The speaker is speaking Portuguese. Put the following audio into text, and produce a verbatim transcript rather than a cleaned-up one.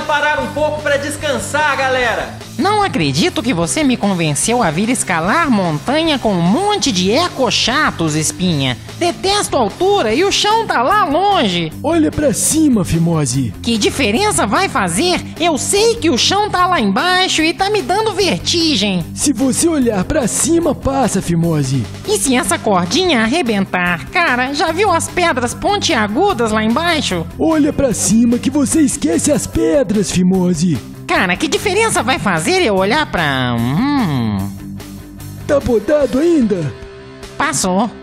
pode parar um pouco pra descansar, galera. Não acredito que você me convenceu a vir escalar montanha com um monte de ecochatos, Espinha. Detesto altura e o chão tá lá longe. Olha pra cima, Fimose. Que diferença vai fazer? Eu sei que o chão tá lá embaixo e tá me dando vertigem. Se você olhar pra cima, passa, Fimose. E se essa cordinha arrebentar? Cara, já viu as pedras pontiagudas lá embaixo? Olha pra cima que você esquece as pedras, Fimose. Cara, que diferença vai fazer eu olhar pra... Hum... Tá podado ainda? Passou.